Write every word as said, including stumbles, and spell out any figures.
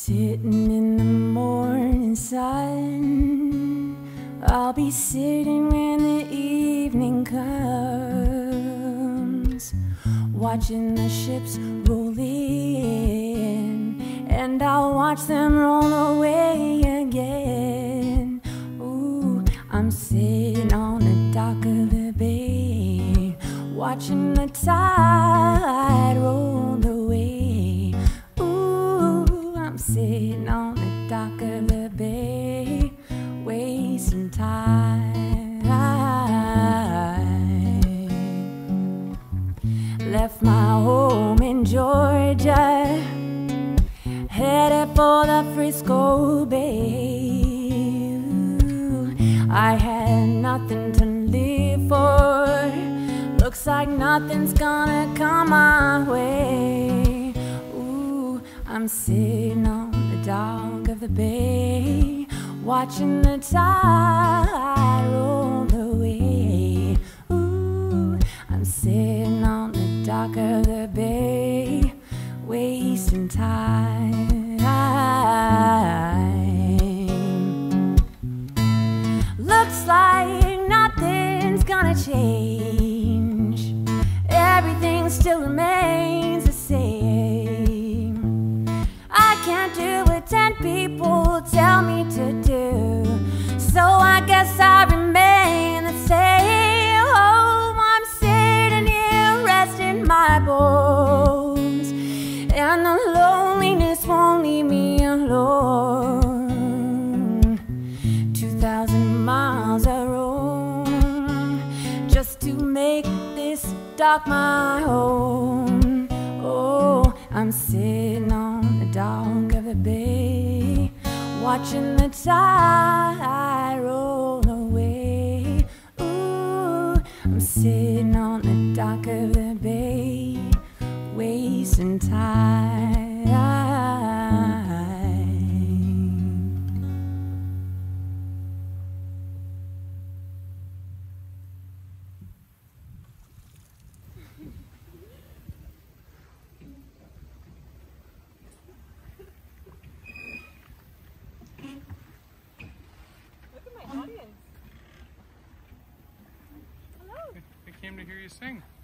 Sitting in the morning sun, I'll be sitting when the evening comes, watching the ships roll in, and I'll watch them roll away again. Ooh, I'm sitting on the dock of the bay, watching the tide roll away. Ooh, I'm sitting on the dock of the bay, wasting time. Left my home in Georgia, headed for the Frisco Bay. Ooh, I had nothing to live for, looks like nothing's gonna come my way. Ooh, I'm sitting on the dock of the bay, watching the tide roll away. Ooh, I'm sitting on the dock of the bay, wasting time. Looks like nothing's gonna change, everything still remains the same. I can't do what ten people tell me to do, so I guess I remain the same. Oh, I'm sitting here resting my bones, and the loneliness won't leave me alone. Two thousand miles I roam just to make this dock my home. Oh, I'm sitting on the dock of the bay, watching the tide roll away. Ooh, I'm sitting on the dock of the bay, wasting time. I came to hear you sing.